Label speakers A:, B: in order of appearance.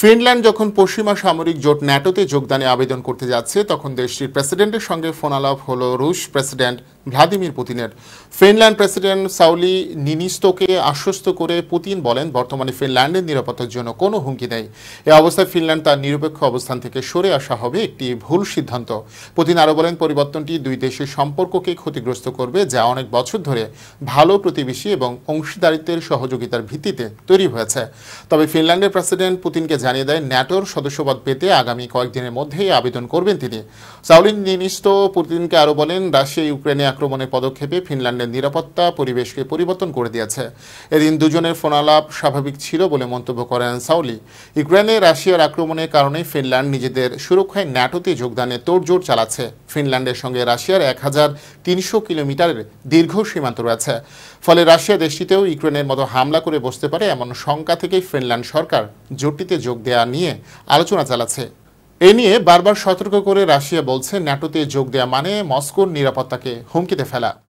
A: Finland যখন পশ্চিমা সামরিক জোট ন্যাটোতে যোগদানে আবেদন করতে যাচ্ছে তখন দেশটির প্রেসিডেন্টের সঙ্গে ফোনালাপ হলো রুশ প্রেসিডেন্ট ভ্লাদিমির পুতিনের। ফিনল্যান্ড প্রেসিডেন্ট সাউলি নিনিস্তোকে আশ্বস্ত করে পুতিন বলেন, বর্তমানে ফিনল্যান্ডের নিরাপত্তার জন্য কোনো হুমকি নেই। এ অবস্থায় ফিনল্যান্ড তার নিরপেক্ষ অবস্থান থেকে সরে আসা হবে একটি ভুল সিদ্ধান্ত। পুতিন আরও বলেন, পরিবর্তনটি দুই দেশের সম্পর্ককে ক্ষতিগ্রস্ত করবে, যা অনেক বছর ধরে ভালো প্রতিবেশী এবং অংশীদারিত্বের সহযোগিতার ভিত্তিতে তৈরি হয়েছে। তবে ফিনল্যান্ডের প্রেসিডেন্ট পুতিনকে জানিয়ে দেয়, ন্যাটোর সদস্যপদ পেতে আগামী কয়েকদিনের মধ্যেই আবেদন করবেন তিনি। সাউলি নিনিস্তো পুতিনকে আরও বলেন, রাশিয়া ইউক্রেনে আক্রমণের পদক্ষেপে ফিনল্যান্ডের নিরাপত্তা পরিবেশকে পরিবর্তন করে দিয়েছে। এদিন দুজনের ফোনালাপ স্বাভাবিক ছিল বলে মন্তব্য করেন সাউলি। ইউক্রেনে রাশিয়ার আক্রমণের কারণে ফিনল্যান্ড নিজেদের সুরক্ষায় ন্যাটোতে যোগদানে তোড়জোড় চালাচ্ছে। ফিনল্যান্ডের সঙ্গে রাশিয়ার 1300 কিলোমিটারের দীর্ঘ সীমান্ত রয়েছে। ফলে রাশিয়া দেশটিতেও ইউক্রেনের মতো হামলা করে বসতে পারে এমন শঙ্কা থেকেই ফিনল্যান্ড সরকার জোটটিতে যোগ দেওয়া নিয়ে আলোচনা চালাচ্ছে। এ নিয়ে বারবার সতর্ক করে রাশিয়া বলছে, ন্যাটোতে যোগ দেওয়া মানে মস্কোর নিরাপত্তাকে হুমকিতে ফেলা।